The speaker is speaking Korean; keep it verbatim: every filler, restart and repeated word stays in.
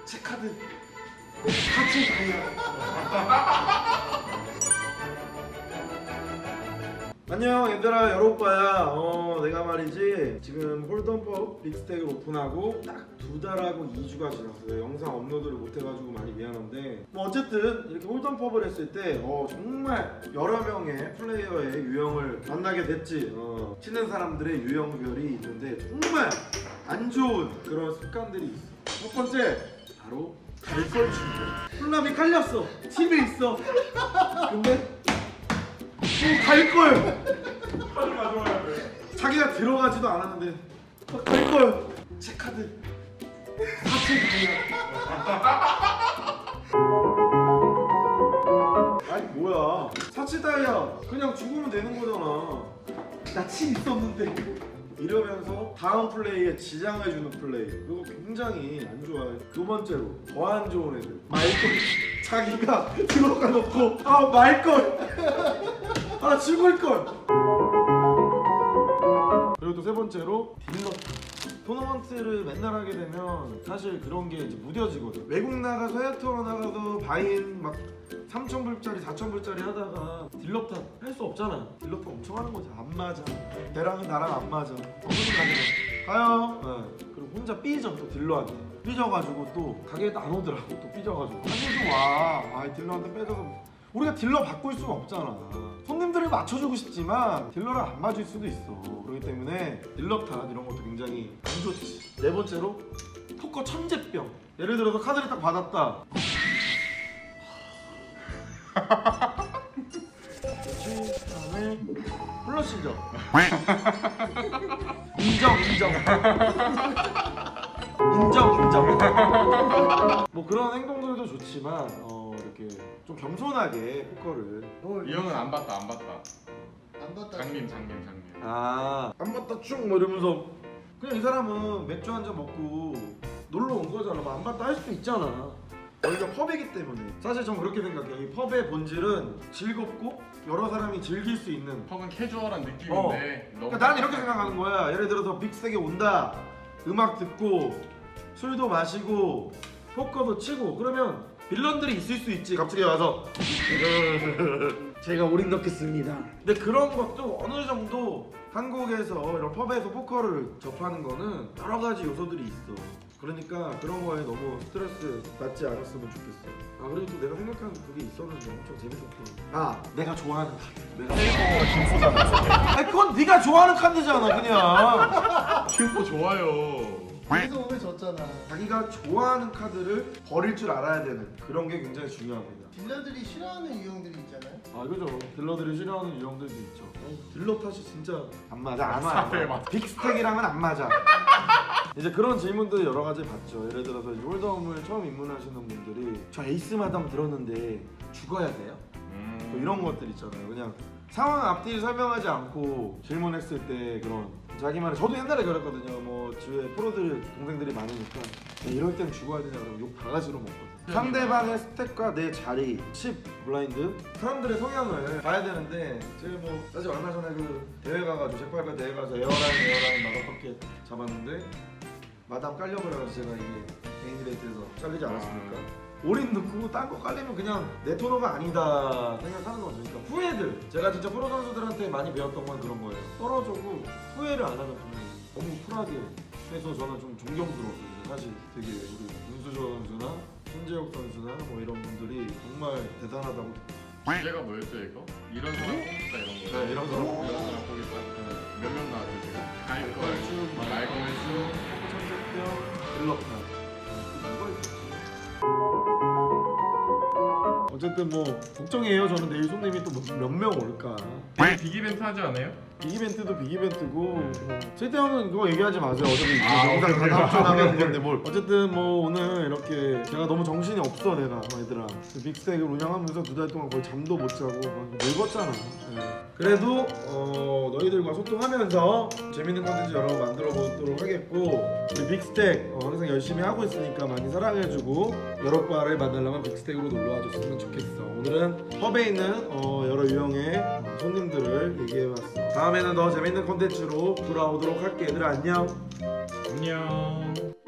체카드 사치 다이아. 안녕 얘들아, 여러오빠야. 어 내가 말이지 지금 홀덤펍 빅스택을 오픈하고 딱 두 달하고 이 주가 지났어요. 영상 업로드를 못해가지고 많이 미안한데, 뭐 어쨌든 이렇게 홀덤펍을 했을 때 어 정말 여러 명의 플레이어의 유형을 만나게 됐지. 어 치는 사람들의 유형별이 있는데 정말 안 좋은 그런 습관들이 있어. 첫 번째 바로 갈걸 준비. 홀람이 칼렸어, 팀에 있어. 근데 또 갈걸! 카드 가져와야 돼. 자기가 들어가지도 않았는데 어, 갈걸! 체카드 사치 다이아. 아니 뭐야, 사치 다이아 그냥 죽으면 되는 거잖아. 나 칠 있었는데. 이러면서 다음 플레이에 지장을 주는 플레이, 그거 굉장히 안 좋아요. 두 번째로 더 안 좋은 애들, 말걸. 자기가 들어가 놓고 아 말걸, 아 죽을걸. 그리고 또 세 번째로 딜러타. 토너먼트를 맨날 하게 되면 사실 그런 게 이제 무뎌지거든. 외국 나가서 해외 투어 나가서 바인 막 삼천 불짜리 사천 불짜리 하다가 딜러타 할 수 없잖아. 딜러타 엄청 하는 거지. 안 맞아. 내랑은 나랑 안 맞아. 어디서 가게 가요. 네. 그리고 혼자 삐져. 또 딜러한테 삐져가지고 또 가게에도 안 오더라고. 또 삐져가지고 한일도 와. 아 딜러한테 빼져서 우리가 딜러 바꿀 수가 없잖아. 손님들을 맞춰주고 싶지만 딜러를 안 맞을 수도 있어. 그렇기 때문에 딜러타 이런 것도 굉장히 안 좋지. 네 번째로 포커 천재병. 예를 들어서 카드를 딱 받았다. 그렇지. 그다음에 플러시 인정. 인정 인정. 인정 인정. 뭐 그런 행동들도 좋지만 어 이렇게 좀 겸손하게 포커를. 이 형은 안 봤다 안 봤다. 안 봤다. 장님 장님 장님. 아, 안 봤다 쭉 뭐 이러면서 그냥 이 사람은 맥주 한 잔 먹고 놀러 온 거잖아. 뭐 안 봤다 할 수도 있잖아. 여기가 펍이기 때문에. 사실 전 그렇게 생각해요. 이 펍의 본질은 즐겁고 여러 사람이 즐길 수 있는. 펍은 캐주얼한 느낌인데. 어. 너무 그러니까 난 이렇게 생각하는 거야. 예를 들어서 빅스택에 온다, 음악 듣고 술도 마시고 포커도 치고 그러면 빌런들이 있을 수 있지. 갑자기 와서 제가 올인 넣겠습니다. 근데 그런 것도 어느 정도 한국에서 이런 펍에서 포커를 접하는 거는 여러 가지 요소들이 있어. 그러니까 그런 거에 너무 스트레스 받지 않았으면 좋겠어. 아 그리고 또 내가 생각하는 그게 있었는데 엄청 재밌었던. 아 내가 좋아하는 카드. 내가 김포잖아. 아니 그건 네가 좋아하는 카드잖아 그냥. 김포 좋아요. 그래서 오늘 졌잖아. 자기가 좋아하는 카드를 버릴 줄 알아야 되는 그런 게 굉장히 중요합니다. 딜러들이 싫어하는 유형들이 있잖아요. 아 그죠. 딜러들이 싫어하는 유형들도 있죠. 딜러 탓이 진짜 안 맞아. 안 사페 맞아. 맞아. 빅스택이랑은 안 맞아. 이제 그런 질문들 여러 가지 봤죠. 예를 들어서 이제 홀덤을 처음 입문하시는 분들이 저 에이스 마담 들었는데 죽어야 돼요? 음. 뭐 이런 것들 있잖아요. 그냥 상황 앞뒤 설명하지 않고 질문했을 때 그런 자기만의. 저도 옛날에 그랬거든요. 뭐 주위에 프로들 동생들이 많으니까 야, 이럴 땐 죽어야 되냐 그러면 욕 바가지로 먹거든. 상대방의 스택과 내 자리, 칩, 블라인드, 사람들의 성향을 봐야 되는데 제가 뭐 사실 얼마 전에 그 대회 가가지고 잭팔백 대회 가서 에어라인 에어라인 마더퍼켓 잡았는데 마담 깔려버려서 제가 이게 개인 이벤트에서 잘리지 않았습니까? 아. 올인 넣고 딴 거 깔리면 그냥 내 토너가 아니다 생각하는 거죠. 그러니까 후회들, 제가 진짜 프로 선수들한테 많이 배웠던 건 그런 거예요. 떨어져도 후회를 안 하는 분이 너무 쿨하게 해서 저는 좀 존경스러웠어요. 사실 되게 우리 윤수저 선수나 손재혁 선수나 뭐 이런 분들이 정말 대단하다고. 주제가 뭐였죠 이거? 이런 사람 뽑겠다 이런 거. 네, 이런 사람 이런 사람 뽑겠다. 몇 명 나왔죠 지금? 갈걸, 쭉 말걸수, 천재병, 딜러타. 뭐가 있었지? 어쨌든 뭐 걱정이에요. 저는 내일 손님이 또 몇 명 올까. 되게 빅 이벤트 하지 않아요? 빅 이벤트도 빅 이벤트고 쓸데없는 그거 얘기하지 마세요. 어차피 이제 아, 영상 오케이, 다 오케이. 합쳐 나가는 건데 뭘. 어쨌든 뭐 오늘 이렇게 제가 너무 정신이 없어 내가. 얘들아 빅스택을 운영하면서 두 달 동안 거의 잠도 못 자고 막 늙었잖아. 네. 그래도 어, 너희들과 소통하면서 재밌는 컨텐츠 여러 번 만들어 보도록 하겠고, 우리 빅스택 어, 항상 열심히 하고 있으니까 많이 사랑해주고 여러 과를 만나려면 빅스택으로 놀러와 줬으면 좋겠어. 오늘은 펍에 있는 어, 여러 유형의 어, 손님들을 얘기해봤어. 다음에는 더 재밌는 컨텐츠로 돌아오도록 할게. 얘들아 안녕. 안녕.